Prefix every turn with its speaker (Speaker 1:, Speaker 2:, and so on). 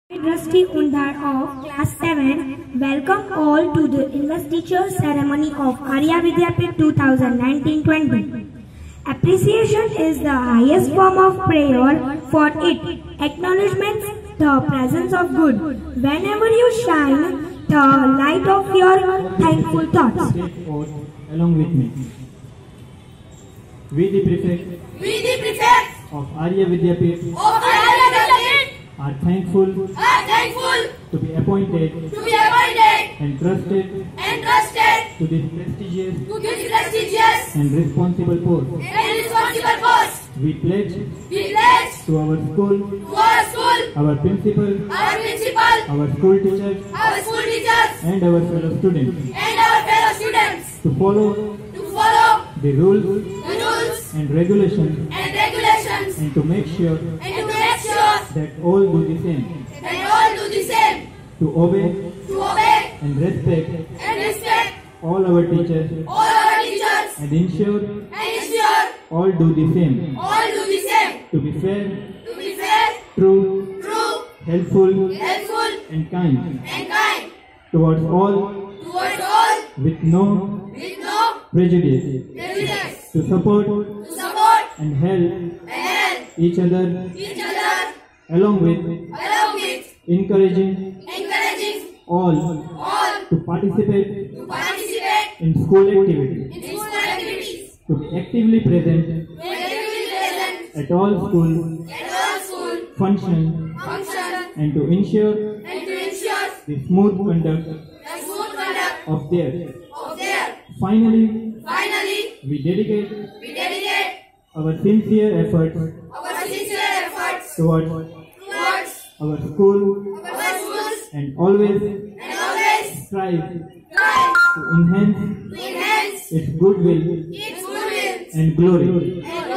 Speaker 1: Trustee Undar of Class 7 welcome all to the Investiture ceremony of Arya Vidyapit 2019-20. Appreciation is the highest form of prayer, for it acknowledgements the presence of good. Whenever you shine the light of your thankful thoughts.
Speaker 2: Take oath along with me. We the prefects of Arya Vidyapit are thankful to be appointed and trusted to this prestigious and responsible post. We pledge to our school, our principal, our school teachers, and our fellow students to follow the rules and regulations and to make sure that all do the same. To obey and respect all our teachers and ensure all do the same. To be fair, true, helpful and kind towards all with no prejudice. To support and help each other along with encouraging all to participate in school activities, to be actively present at all school functions, and to ensure the smooth conduct of theirs. Finally, we dedicate our sincere efforts towards our school and always strive to enhance its goodwill and glory.